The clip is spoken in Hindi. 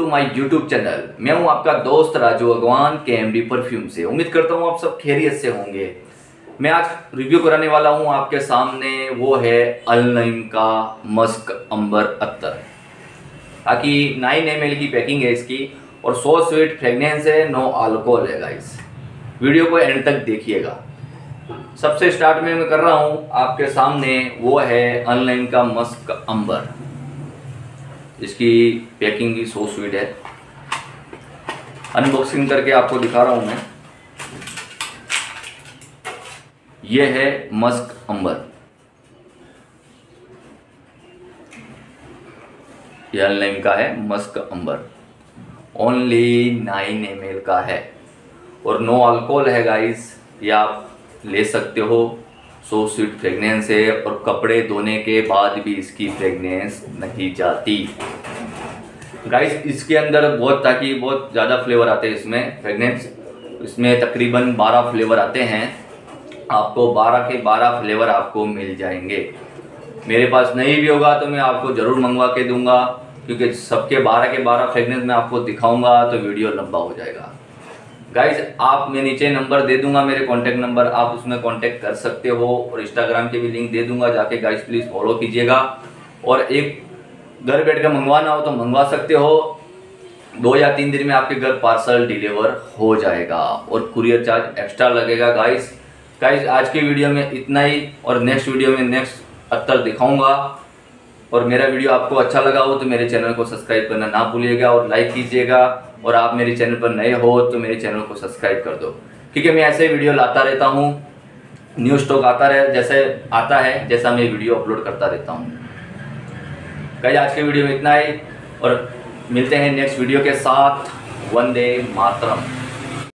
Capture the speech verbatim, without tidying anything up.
My YouTube channel. मैं हूं आपका दोस्त राजू अगवान के एम डी परफ्यूम से। उम्मीद करता हूं आप सब खैरियत से होंगे। मैं आज रिव्यू कराने वाला हूं आपके सामने, वो है अल-नईम का मस्क अंबर अत्तर। ताकि नाइन एम एल की पैकिंग है इसकी और सो स्वीट फ्रेगनेंस है, नो अल्कोहल है गाइस। वीडियो को एंड तक देखिएगा। सबसे स्टार्ट में मैं कर रहा हूं आपके सामने, वो है अल-नईम का मस्क अंबर। इसकी पैकिंग भी सो स्वीट है। अनबॉक्सिंग करके आपको दिखा रहा हूं मैं। ये है मस्क अंबर। ये अल-नईम का है musk amber. Only nine ML एल का है और नो अल्कोहल है गाइस। ये आप ले सकते हो। सो स्वीट फ्रेगनेंस है और कपड़े धोने के बाद भी इसकी फ्रेगनेंस नहीं जाती गाइस। इसके अंदर बहुत ताकि बहुत ज़्यादा फ्लेवर आते हैं इसमें फ्रेगनेंस। इसमें तकरीबन बारह फ्लेवर आते हैं। आपको बारह के बारह फ्लेवर आपको मिल जाएंगे। मेरे पास नहीं भी होगा तो मैं आपको ज़रूर मंगवा के दूंगा, क्योंकि सबके बारह के बारह फ्रेगनेंस मैं आपको दिखाऊंगा तो वीडियो लंबा हो जाएगा गाइज। आप मैं नीचे नंबर दे दूंगा, मेरे कॉन्टैक्ट नंबर, आप उसमें कॉन्टैक्ट कर सकते हो। और इंस्टाग्राम के भी लिंक दे दूंगा, जाके गाइज प्लीज़ फॉलो कीजिएगा। और एक घर बैठ कर मंगवाना हो तो मंगवा सकते हो। दो या तीन दिन में आपके घर पार्सल डिलीवर हो जाएगा और कुरियर चार्ज एक्स्ट्रा लगेगा गाइज। गाइज आज की वीडियो में इतना ही, और नेक्स्ट वीडियो में नेक्स्ट अत्तर दिखाऊंगा। और मेरा वीडियो आपको अच्छा लगा हो तो मेरे चैनल को सब्सक्राइब करना ना भूलिएगा और लाइक कीजिएगा। और आप मेरे चैनल पर नए हो तो मेरे चैनल को सब्सक्राइब कर दो, क्योंकि मैं ऐसे वीडियो लाता रहता हूँ। न्यू स्टॉक आता रहे जैसे आता है, जैसा मैं वीडियो अपलोड करता रहता हूँ। गाइस आज के वीडियो में इतना ही और मिलते हैं नेक्स्ट वीडियो के साथ। वंदे मातरम।